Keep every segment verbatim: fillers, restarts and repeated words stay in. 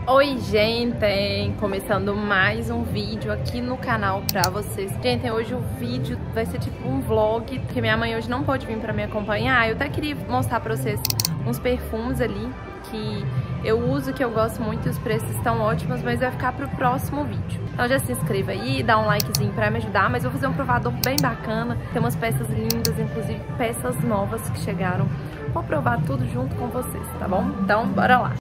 Oi, gente! Começando mais um vídeo aqui no canal pra vocês. Gente, hoje o vídeo vai ser tipo um vlog, porque minha mãe hoje não pôde vir pra me acompanhar. Eu até queria mostrar pra vocês uns perfumes ali que eu uso, que eu gosto muito, os preços estão ótimos, mas vai ficar pro próximo vídeo. Então já se inscreva aí, dá um likezinho pra me ajudar, mas eu vou fazer um provador bem bacana. Tem umas peças lindas, inclusive peças novas que chegaram. Vou provar tudo junto com vocês, tá bom? Então, bora lá!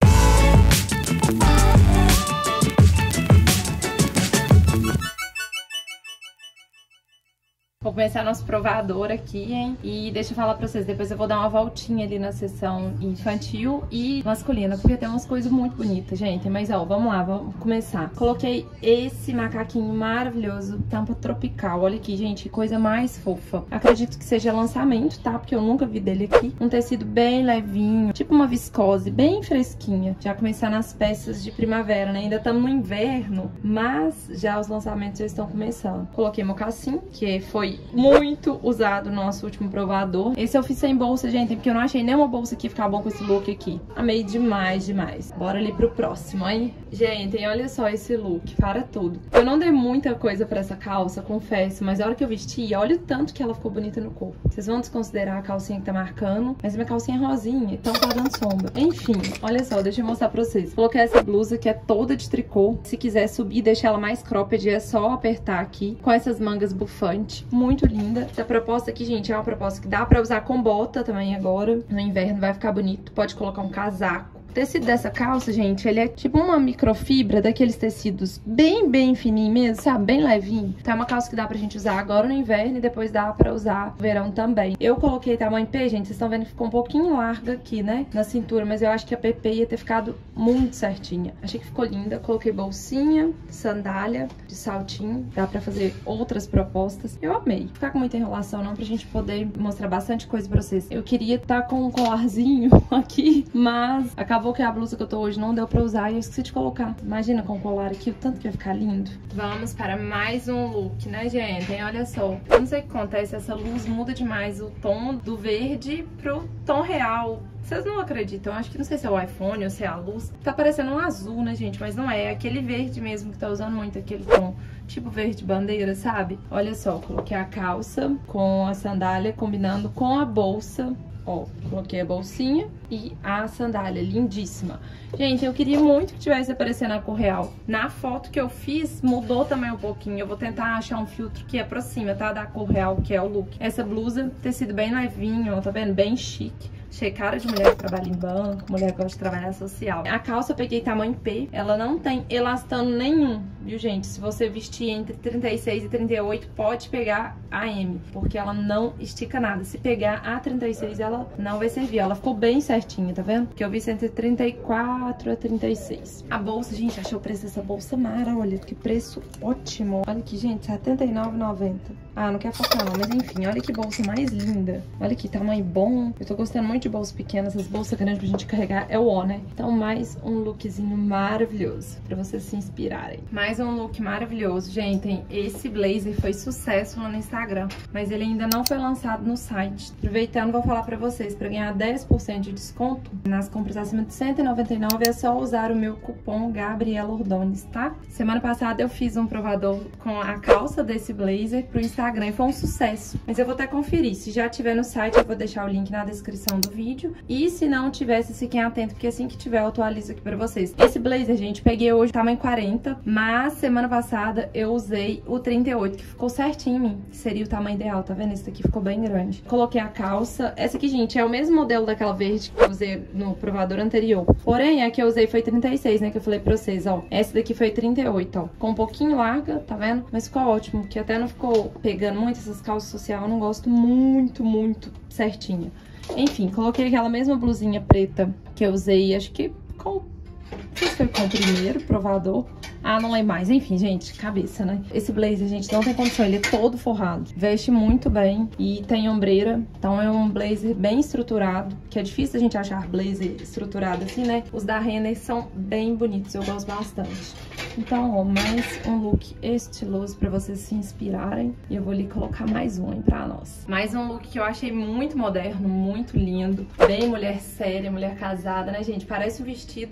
Vou começar nosso provador aqui, hein? E deixa eu falar pra vocês, depois eu vou dar uma voltinha ali na seção infantil e masculina, porque tem umas coisas muito bonitas, gente. Mas, ó, vamos lá, vamos começar. Coloquei esse macaquinho maravilhoso, tampa tropical. Olha aqui, gente, que coisa mais fofa. Acredito que seja lançamento, tá? Porque eu nunca vi dele aqui. Um tecido bem levinho, tipo uma viscose, bem fresquinha. Já começar nas peças de primavera, né? Ainda estamos no inverno, mas já os lançamentos já estão começando. Coloquei mocassim, que foi muito usado no nosso último provador. Esse eu fiz sem bolsa, gente, porque eu não achei nenhuma bolsa que ficar bom com esse look aqui. Amei demais, demais. Bora ali pro próximo, hein? Gente, olha só esse look, para tudo. Eu não dei muita coisa pra essa calça, confesso, mas a hora que eu vesti, olha o tanto que ela ficou bonita no corpo. Vocês vão desconsiderar a calcinha que tá marcando, mas minha calcinha é rosinha, então tá dando sombra. Enfim, olha só, deixa eu mostrar pra vocês. Coloquei essa blusa que é toda de tricô. Se quiser subir, deixar ela mais cropped, é só apertar aqui, com essas mangas bufantes. Muito linda. Essa proposta aqui, gente, é uma proposta que dá pra usar com bota também agora. No inverno vai ficar bonito. Pode colocar um casaco. O tecido dessa calça, gente, ele é tipo uma microfibra daqueles tecidos bem, bem fininho mesmo, sabe? Bem levinho. Então é uma calça que dá pra gente usar agora no inverno e depois dá pra usar no verão também. Eu coloquei tamanho P, gente, vocês estão vendo que ficou um pouquinho larga aqui, né? Na cintura, mas eu acho que a P P ia ter ficado muito certinha. Achei que ficou linda. Coloquei bolsinha, sandália de saltinho. Dá pra fazer outras propostas. Eu amei. Não ficar com muita enrolação não, pra gente poder mostrar bastante coisa pra vocês. Eu queria estar com um colarzinho aqui, mas acabou Acabou que a blusa que eu tô hoje não deu pra usar e eu esqueci de colocar. Imagina com o colar aqui, o tanto que vai ficar lindo. Vamos para mais um look, né, gente? E olha só, eu não sei o que acontece, essa luz muda demais o tom do verde pro tom real. Vocês não acreditam, acho que não sei se é o iPhone ou se é a luz. Tá parecendo um azul, né, gente? Mas não é, é aquele verde mesmo que tá usando muito, aquele tom tipo verde bandeira, sabe? Olha só, coloquei a calça com a sandália combinando com a bolsa. Ó, coloquei a bolsinha e a sandália, lindíssima. Gente, eu queria muito que tivesse aparecendo a cor real. Na foto que eu fiz, mudou também um pouquinho. Eu vou tentar achar um filtro que aproxima, tá? Da cor real, que é o look. Essa blusa, tecido bem levinho, ó, tá vendo? Bem chique. Achei cara de mulher que trabalha em banco, mulher que gosta de trabalhar social. A calça eu peguei tamanho P, ela não tem elastano nenhum, viu, gente? Se você vestir entre trinta e seis e trinta e oito, pode pegar a M, porque ela não estica nada. Se pegar a trinta e seis, ela não vai servir. Ela ficou bem certinha, tá vendo? Porque eu vi entre trinta e quatro a trinta e seis. A bolsa, gente, achei o preço dessa bolsa mara, olha, que preço ótimo. Olha aqui, gente, setenta e nove reais e noventa centavos. Ah, não quer focar não, mas enfim, olha que bolsa mais linda. Olha que tamanho bom. Eu tô gostando muito de bolsas pequenas, essas bolsas grandes pra gente carregar é o ó, né? Então mais um lookzinho maravilhoso pra vocês se inspirarem. Mais um look maravilhoso, gente. Esse blazer foi sucesso lá no Instagram, mas ele ainda não foi lançado no site. Aproveitando, vou falar pra vocês, pra ganhar dez por cento de desconto nas compras acima de cento e noventa e nove reais, é só usar o meu cupom Gabriela Ordones, tá? Semana passada eu fiz um provador com a calça desse blazer pro Instagram e foi um sucesso. Mas eu vou até conferir, se já tiver no site eu vou deixar o link na descrição do vídeo. E se não tivesse, fiquem atentos, porque assim que tiver eu atualizo aqui pra vocês. Esse blazer, gente, peguei hoje tamanho quarenta, mas semana passada eu usei o trinta e oito, que ficou certinho em mim, que seria o tamanho ideal, tá vendo? Esse daqui ficou bem grande. Coloquei a calça. Essa aqui, gente, é o mesmo modelo daquela verde que eu usei no provador anterior. Porém, a que eu usei foi trinta e seis, né, que eu falei pra vocês, ó. Essa daqui foi trinta e oito, ó. Ficou um pouquinho larga, tá vendo? Mas ficou ótimo, que até não ficou pegando muito essas calças social, eu não gosto muito, muito certinha. Enfim, coloquei aquela mesma blusinha preta que eu usei, acho que com... não sei se foi com o primeiro provador. Ah, não lembro mais. Enfim, gente, cabeça, né? Esse blazer, gente, não tem condição. Ele é todo forrado. Veste muito bem e tem ombreira. Então é um blazer bem estruturado, que é difícil a gente achar blazer estruturado assim, né? Os da Renner são bem bonitos, eu gosto bastante. Então, ó, mais um look estiloso pra vocês se inspirarem. E eu vou ali colocar mais um, hein, pra nós. Mais um look que eu achei muito moderno, muito lindo. Bem mulher séria, mulher casada, né, gente? Parece um vestido, mas não é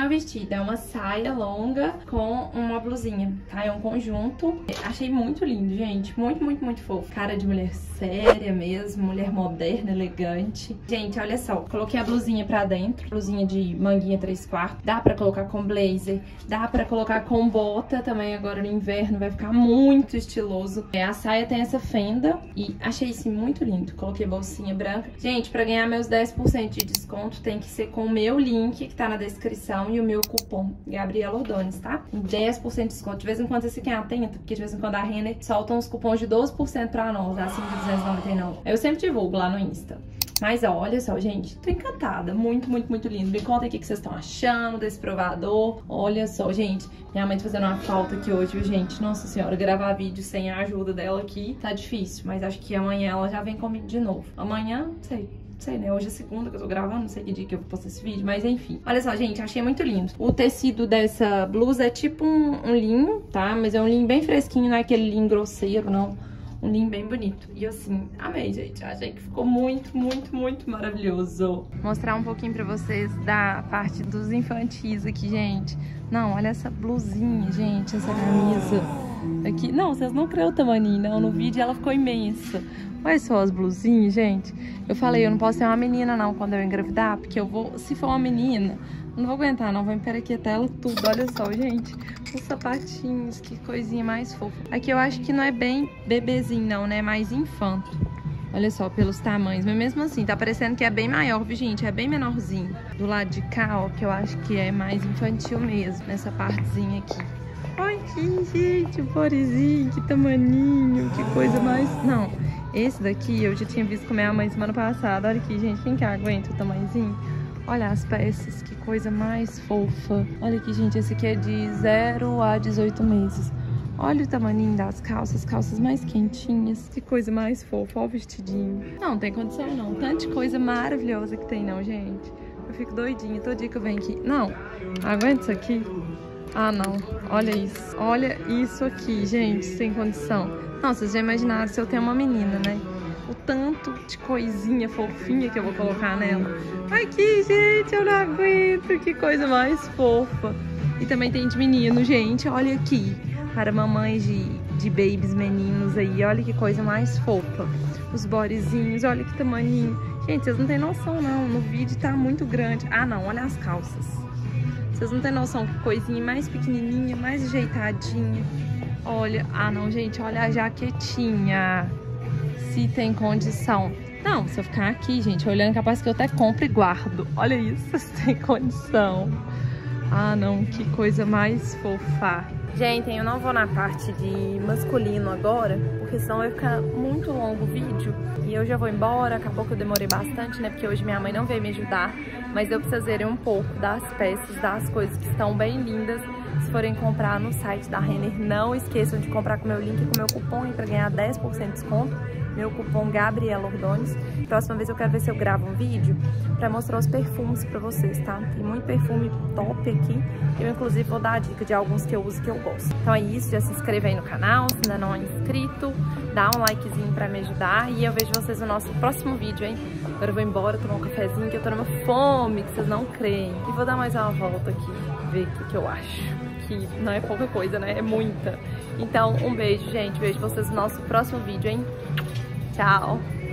é um vestido, é uma saia longa com uma blusinha, tá? É um conjunto. Achei muito lindo, gente. Muito, muito, muito fofo. Cara de mulher séria mesmo, mulher moderna, elegante. Gente, olha só. Coloquei a blusinha pra dentro. Blusinha de manguinha três quartos. Dá pra colocar com blazer. Dá pra colocar com bota também agora no inverno. Vai ficar muito estiloso. É, a saia tem essa fenda e achei isso muito lindo. Coloquei bolsinha branca. Gente, pra ganhar meus dez por cento de desconto tem que ser com o meu link que tá na descrição e o meu cupom Gabriela Ordones, tá? dez por cento de desconto. De vez em quando vocês fiquem atentos, porque de vez em quando a Renner solta uns cupons de doze por cento pra nós, acima de duzentos e noventa e nove. Eu sempre divulgo lá no Insta. Mas ó, olha só, gente, tô encantada. Muito, muito, muito lindo. Me conta aqui o que vocês estão achando desse provador. Olha só, gente, minha mãe tá fazendo uma falta aqui hoje, viu, gente? Nossa senhora, gravar vídeo sem a ajuda dela aqui tá difícil. Mas acho que amanhã ela já vem comigo de novo. Amanhã, não sei. Não sei, né? Hoje é segunda que eu tô gravando, não sei que dia que eu vou postar esse vídeo, mas enfim. Olha só, gente, achei muito lindo. O tecido dessa blusa é tipo um, um linho, tá? Mas é um linho bem fresquinho, não é aquele linho grosseiro, não. Um linho bem bonito. E assim, amei, gente. Achei que ficou muito, muito, muito maravilhoso. Vou mostrar um pouquinho pra vocês da parte dos infantis aqui, gente. Não, olha essa blusinha, gente, essa camisa aqui. Não, vocês não creram o tamanho, não. No vídeo ela ficou imensa. Olha só as blusinhas, gente. Eu falei, eu não posso ser uma menina, não, quando eu engravidar, porque eu vou, se for uma menina, não vou aguentar, não. Vou emperequetar ela tudo. Olha só, gente. Os sapatinhos, que coisinha mais fofa. Aqui eu acho que não é bem bebezinho, não, né? É mais infanto. Olha só, pelos tamanhos. Mas mesmo assim, tá parecendo que é bem maior, viu, gente? É bem menorzinho. Do lado de cá, ó, que eu acho que é mais infantil mesmo. Nessa partezinha aqui. Olha aqui, gente, o borezinho, que tamaninho, que coisa mais... Não, esse daqui eu já tinha visto com minha mãe semana passada. Olha aqui, gente, quem que aguenta o tamanhozinho? Olha as peças, que coisa mais fofa. Olha aqui, gente, esse aqui é de zero a dezoito meses. Olha o tamaninho das calças, calças mais quentinhas. Que coisa mais fofa, olha o vestidinho. Não, tem condição não, tanta coisa maravilhosa que tem não, gente. Eu fico doidinha, todo dia que eu venho aqui. Não, aguenta isso aqui? Ah, não. Olha isso. Olha isso aqui, gente, sem condição. Não, vocês já imaginaram se eu tenho uma menina, né? O tanto de coisinha fofinha que eu vou colocar nela. Aqui, gente, eu não aguento. Que coisa mais fofa. E também tem de menino, gente. Olha aqui. Para mamães de, de babies meninos aí. Olha que coisa mais fofa. Os bodezinhos, olha que tamaninho. Gente, vocês não têm noção, não. No vídeo tá muito grande. Ah, não. Olha as calças. Vocês não têm noção, que coisinha mais pequenininha, mais ajeitadinha. Olha, ah não, gente, olha a jaquetinha. Se tem condição. Não, se eu ficar aqui, gente, olhando, capaz que eu até compro e guardo. Olha isso, se tem condição. Ah não, que coisa mais fofa. Gente, eu não vou na parte de masculino agora, porque senão vai ficar muito longo o vídeo. E eu já vou embora, acabou que eu demorei bastante, né? Porque hoje minha mãe não veio me ajudar. Mas deu pra vocês verem um pouco das peças, das coisas que estão bem lindas. Se forem comprar no site da Renner, não esqueçam de comprar com o meu link e com o meu cupom para ganhar dez por cento de desconto. Meu cupom Gabriela Ordones. Próxima vez eu quero ver se eu gravo um vídeo pra mostrar os perfumes pra vocês, tá? Tem muito perfume top aqui. Eu, inclusive, vou dar a dica de alguns que eu uso que eu gosto. Então é isso, já se inscreve aí no canal, se ainda não é inscrito. Dá um likezinho pra me ajudar. E eu vejo vocês no nosso próximo vídeo, hein? Agora eu vou embora tomar um cafezinho, que eu tô numa fome, que vocês não creem. E vou dar mais uma volta aqui, ver o que, que eu acho. Que não é pouca coisa, né? É muita. Então, um beijo, gente. Vejo vocês no nosso próximo vídeo, hein? Tchau!